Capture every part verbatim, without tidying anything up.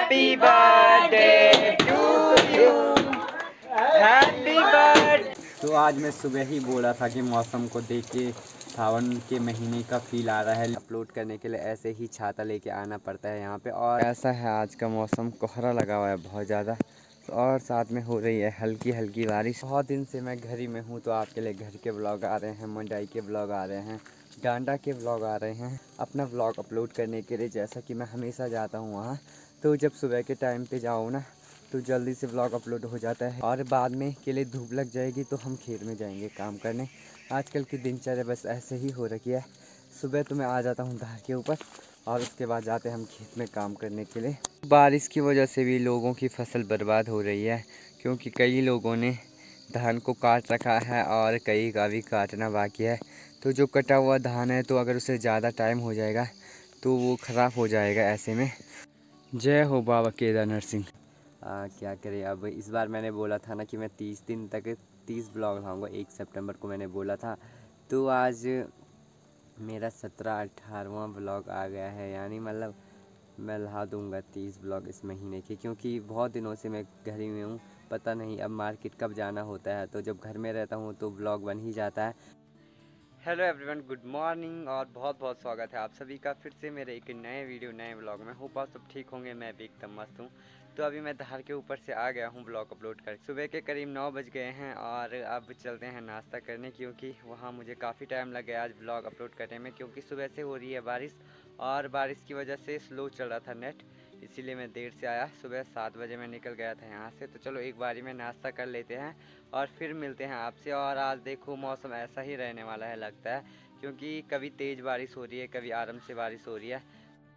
Happy birthday to you, happy birthday. तो आज मैं सुबह ही बोला था कि मौसम को देख के सावन के महीने का फील आ रहा है। अपलोड करने के लिए ऐसे ही छाता लेके आना पड़ता है यहाँ पे। और ऐसा है आज का मौसम, कोहरा लगा हुआ है बहुत ज़्यादा, और साथ में हो रही है हल्की हल्की बारिश। बहुत दिन से मैं घर ही में हूँ, तो आपके लिए घर के ब्लॉग आ रहे हैं, मंडाई के ब्लॉग आ रहे हैं, डांडा के ब्लॉग आ रहे हैं, अपना ब्लॉग अपलोड करने के लिए। जैसा कि मैं हमेशा जाता हूँ वहाँ, तो जब सुबह के टाइम पे जाऊँ ना तो जल्दी से ब्लॉग अपलोड हो जाता है, और बाद में के लिए धूप लग जाएगी तो हम खेत में जाएंगे काम करने। आजकल की दिनचर्या बस ऐसे ही हो रखी है। सुबह तो मैं आ जाता हूँ धार के ऊपर, और उसके बाद जाते हैं हम खेत में काम करने के लिए। बारिश की वजह से भी लोगों की फसल बर्बाद हो रही है, क्योंकि कई लोगों ने धान को काट रखा है और कई का भी काटना बाकी है। तो जो कटा हुआ धान है, तो अगर उसे ज़्यादा टाइम हो जाएगा तो वो ख़राब हो जाएगा। ऐसे में जय हो बाबा केदारनाथ सिंह। क्या करें अब, इस बार मैंने बोला था ना कि मैं तीस दिन तक तीस ब्लॉग लाऊंगा, एक सितंबर को मैंने बोला था। तो आज मेरा सत्रह अठारहवां ब्लॉग आ गया है, यानी मतलब मैं ला दूंगा तीस ब्लॉग इस महीने के, क्योंकि बहुत दिनों से मैं घर ही में हूँ। पता नहीं अब मार्केट कब जाना होता है, तो जब घर में रहता हूँ तो ब्लॉग बन ही जाता है। हेलो एवरीवन, गुड मॉर्निंग, और बहुत बहुत स्वागत है आप सभी का फिर से मेरे एक नए वीडियो नए ब्लॉग में। होप आप सब ठीक होंगे, मैं भी एकदम मस्त हूँ। तो अभी मैं धार के ऊपर से आ गया हूँ ब्लॉग अपलोड कर। सुबह के करीब नौ बज गए हैं, और अब चलते हैं नाश्ता करने, क्योंकि वहाँ मुझे काफ़ी टाइम लग गया आज ब्लॉग अपलोड करने में, क्योंकि सुबह से हो रही है बारिश, और बारिश की वजह से स्लो चल रहा था नेट, इसीलिए मैं देर से आया। सुबह सात बजे मैं निकल गया था यहाँ से। तो चलो एक बारी में नाश्ता कर लेते हैं और फिर मिलते हैं आपसे। और आज देखो मौसम ऐसा ही रहने वाला है लगता है, क्योंकि कभी तेज़ बारिश हो रही है, कभी आराम से बारिश हो रही है।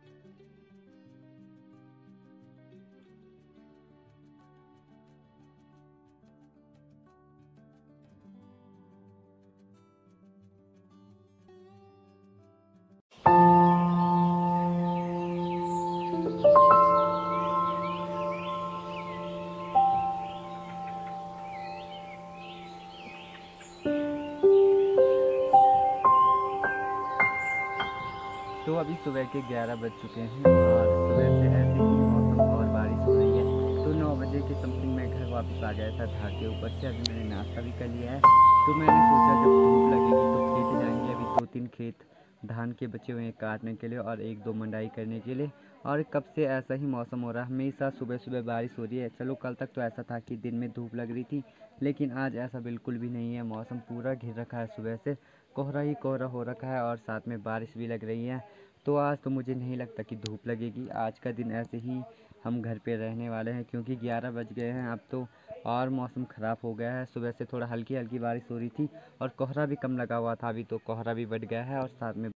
तो अभी सुबह के ग्यारह बज चुके हैं, और सुबह से ऐसे ही मौसम और बारिश हो रही है। तो नौ बजे के समथिंग मैं घर वापस आ गया था धार के ऊपर से। अभी मैंने नाश्ता भी कर लिया है, तो मैंने सोचा जब धूप लगेगी तो खेत जाएंगे। अभी दो तीन खेत धान के बचे हुए हैं काटने के लिए, और एक दो मंडाई करने के लिए। और कब से ऐसा ही मौसम हो रहा है, हमेशा सुबह सुबह बारिश हो रही है। चलो कल तक तो ऐसा था कि दिन में धूप लग रही थी, लेकिन आज ऐसा बिल्कुल भी नहीं है। मौसम पूरा घिर रखा है, सुबह से कोहरा ही कोहरा हो रखा है, और साथ में बारिश भी लग रही है। तो आज तो मुझे नहीं लगता कि धूप लगेगी। आज का दिन ऐसे ही हम घर पे रहने वाले हैं, क्योंकि ग्यारह बज गए हैं अब तो, और मौसम ख़राब हो गया है। सुबह से थोड़ा हल्की हल्की बारिश हो रही थी, और कोहरा भी कम लगा हुआ था, अभी तो कोहरा भी बढ़ गया है। और साथ में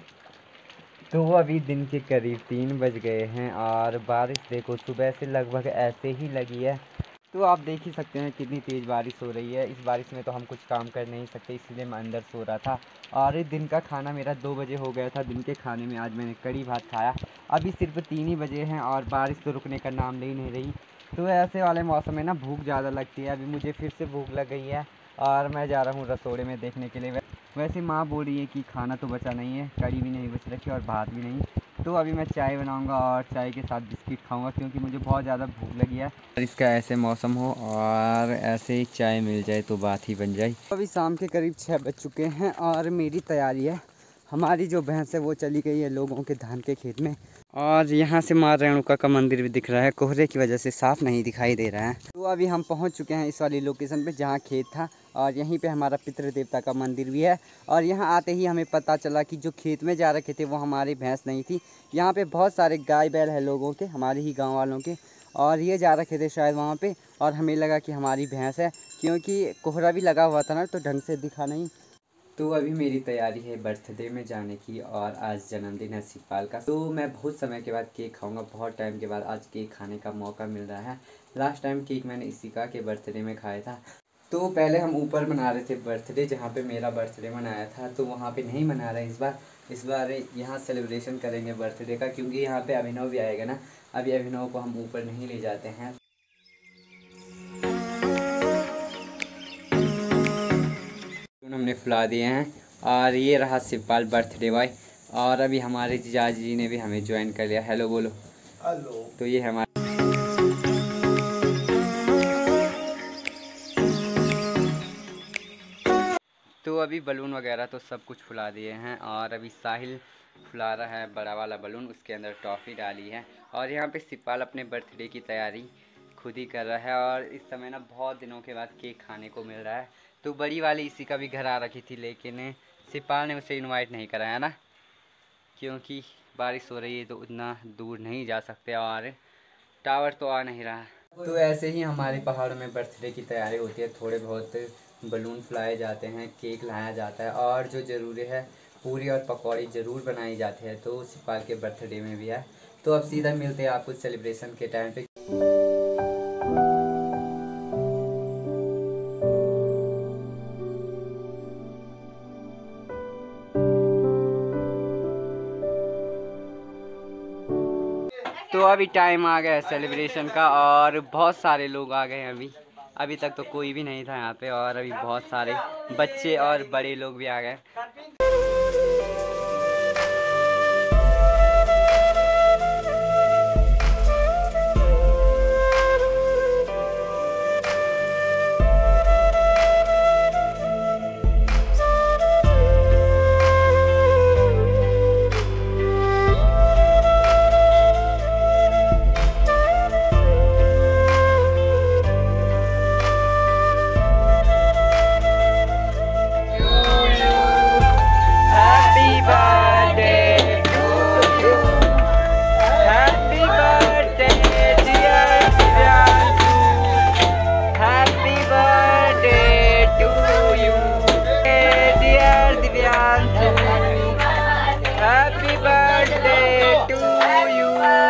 तो अभी दिन के करीब तीन बज गए हैं, और बारिश देखो सुबह से लगभग ऐसे ही लगी है। तो आप देख ही सकते हैं कितनी तेज़ बारिश हो रही है। इस बारिश में तो हम कुछ काम कर नहीं सकते, इसलिए मैं अंदर सो रहा था। और दिन का खाना मेरा दो बजे हो गया था। दिन के खाने में आज मैंने कड़ी भात खाया। अभी सिर्फ तीन ही बजे हैं, और बारिश तो रुकने का नाम ले ही नहीं रही। तो ऐसे वाले मौसम में ना भूख ज़्यादा लगती है। अभी मुझे फिर से भूख लग गई है, और मैं जा रहा हूँ रसोड़े में देखने के लिए। वैसे माँ बोल रही है कि खाना तो बचा नहीं है, कड़ी भी नहीं बच रखी और भात भी नहीं। तो अभी मैं चाय बनाऊंगा, और चाय के साथ बिस्किट खाऊंगा, क्योंकि मुझे बहुत ज़्यादा भूख लगी है। इसका ऐसे मौसम हो और ऐसे ही चाय मिल जाए तो बात ही बन जाए। अभी शाम के करीब छः बज चुके हैं, और मेरी तैयारी है। हमारी जो भैंस है वो चली गई है लोगों के धान के खेत में, और यहाँ से माँ रेणुका का मंदिर भी दिख रहा है, कोहरे की वजह से साफ़ नहीं दिखाई दे रहा है। तो अभी हम पहुँच चुके हैं इस वाली लोकेशन पे जहाँ खेत था, और यहीं पे हमारा पितृ देवता का मंदिर भी है। और यहाँ आते ही हमें पता चला कि जो खेत में जा रखे थे वो हमारी भैंस नहीं थी। यहाँ पे बहुत सारे गाय बैल है लोगों के, हमारे ही गाँव वालों के, और ये जा रखे थे शायद वहाँ पे, और हमें लगा कि हमारी भैंस है, क्योंकि कोहरा भी लगा हुआ था ना, तो ढंग से दिखा नहीं। तो अभी मेरी तैयारी है बर्थडे में जाने की, और आज जन्मदिन है शिवपाल का। तो मैं बहुत समय के बाद केक खाऊंगा, बहुत टाइम के बाद आज केक खाने का मौका मिल रहा है। लास्ट टाइम केक मैंने इसी का के बर्थडे में खाया था। तो पहले हम ऊपर मना रहे थे बर्थडे, जहाँ पे मेरा बर्थडे मनाया था, तो वहाँ पे नहीं मना रहे इस बार। इस बार यहाँ सेलिब्रेशन करेंगे बर्थडे का, क्योंकि यहाँ पे अभिनव भी आएगा ना। अभी अभिनव को हम ऊपर नहीं ले जाते हैं। हमने फुला दिए हैं, और ये रहा शिवपाल बर्थडे बॉय। और अभी हमारे जीजाजी जी ने भी हमें ज्वाइन कर लिया। हेलो बोलो। हेलो। तो ये हमारे अभी बलून वगैरह तो सब कुछ फुला दिए हैं और अभी साहिल फुला रहा है बड़ा वाला बलून, उसके अंदर टॉफ़ी डाली है। और यहाँ पे शिवपाल अपने बर्थडे की तैयारी खुद ही कर रहा है और इस समय ना बहुत दिनों के बाद केक खाने को मिल रहा है। तो बड़ी वाली इसी का भी घर आ रखी थी, लेकिन शिवपाल ने उसे इनवाइट नहीं करा है ना, क्योंकि बारिश हो रही है तो उतना दूर नहीं जा सकते और टावर तो आ नहीं रहा। तो ऐसे ही हमारे पहाड़ों में बर्थडे की तैयारी होती है, थोड़े बहुत बलून फुलाए जाते हैं, केक लाया जाता है और जो ज़रूरी है पूरी और पकौड़ी ज़रूर बनाई जाती है। तो शिवपाल के बर्थडे में भी है। तो अब सीधा मिलते हैं आपको सेलिब्रेशन के टाइम पे। तो अभी टाइम आ गया है सेलिब्रेशन का और बहुत सारे लोग आ गए हैं। अभी अभी तक तो कोई भी नहीं था यहाँ पे और अभी बहुत सारे बच्चे और बड़े लोग भी आ गए।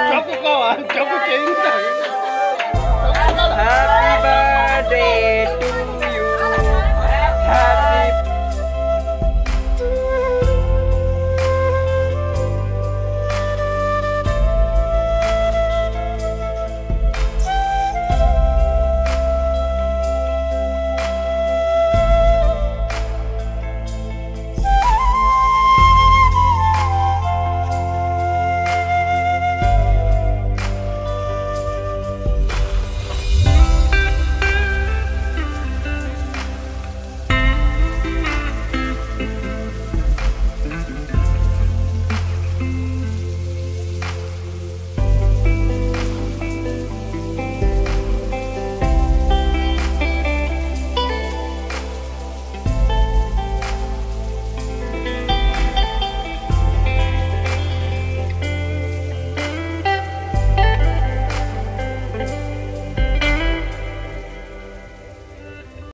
Happy birthday to